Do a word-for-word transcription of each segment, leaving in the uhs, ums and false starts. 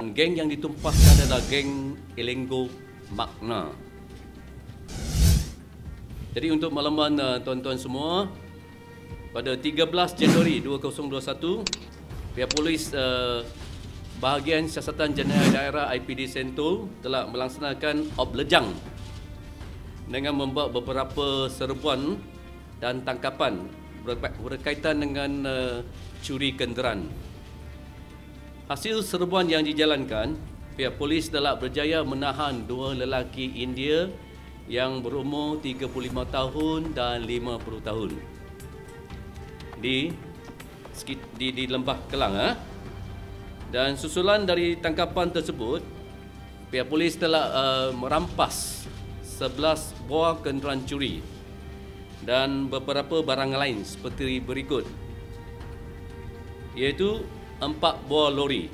Geng yang ditumpahkan adalah geng Elengo Magna. Jadi untuk makluman uh, tuan-tuan semua, pada tiga belas Januari dua ribu dua puluh satu, pihak polis uh, bahagian siasatan jenayah daerah I P D Sentul telah melaksanakan op lejang dengan membuat beberapa serbuan dan tangkapan berkaitan dengan uh, curi kenderaan. Hasil serbuan yang dijalankan, pihak polis telah berjaya menahan dua lelaki India yang berumur tiga puluh lima tahun dan lima puluh tahun di di, di Lembah Kelang. Ha? Dan susulan dari tangkapan tersebut, pihak polis telah uh, merampas sebelas buah kenderaan curi dan beberapa barang lain seperti berikut, iaitu empat buah lori,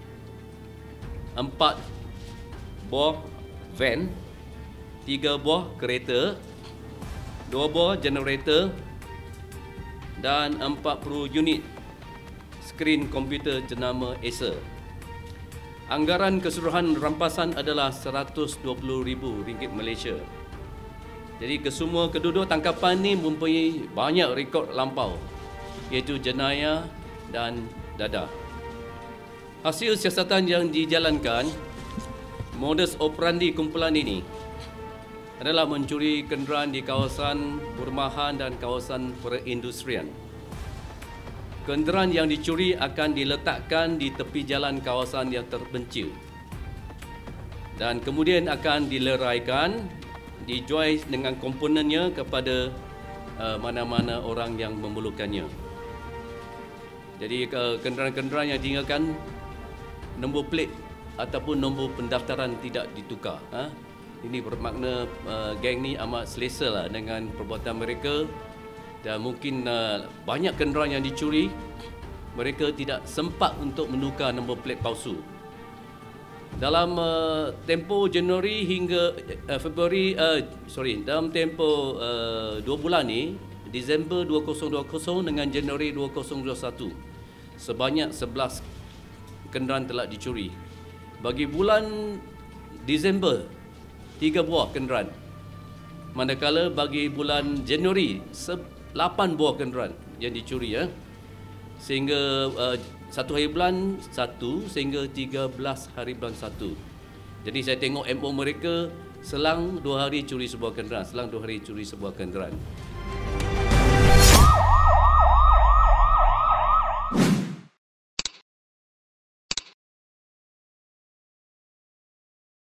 empat buah van, tiga buah kereta, dua buah generator dan empat puluh unit skrin komputer jenama Acer. Anggaran keseluruhan rampasan adalah seratus dua puluh ribu ringgit Malaysia. Jadi kesemua kedua-dua tangkapan ini mempunyai banyak rekod lampau, iaitu jenayah dan dadah. Hasil siasatan yang dijalankan, modus operandi kumpulan ini adalah mencuri kenderaan di kawasan perumahan dan kawasan perindustrian. Kenderaan yang dicuri akan diletakkan di tepi jalan kawasan yang terpencil dan kemudian akan dileraikan, dijual dengan komponennya kepada uh, mana-mana orang yang memerlukannya. Jadi uh, kenderaan-kenderaan yang ditinggalkan, nombor plate ataupun nombor pendaftaran tidak ditukar. Ha? Ini bermakna uh, geng ni amat selesa lah dengan perbuatan mereka, dan mungkin uh, banyak kenderaan yang dicuri, mereka tidak sempat untuk menukar nombor plate palsu. Dalam uh, tempoh Januari hingga uh, Februari, uh, sorry, dalam tempoh uh, dua bulan ni, Disember dua ribu dua puluh dengan Januari dua ribu dua puluh satu, sebanyak sebelas kenderaan telah dicuri. Bagi bulan Disember, tiga buah kenderaan. Manakala bagi bulan Januari, lapan buah kenderaan yang dicuri. Ya. Sehingga uh, satu hari bulan satu sehingga tiga belas hari bulan satu. Jadi saya tengok M O mereka selang dua hari curi sebuah kenderaan, selang dua hari curi sebuah kenderaan.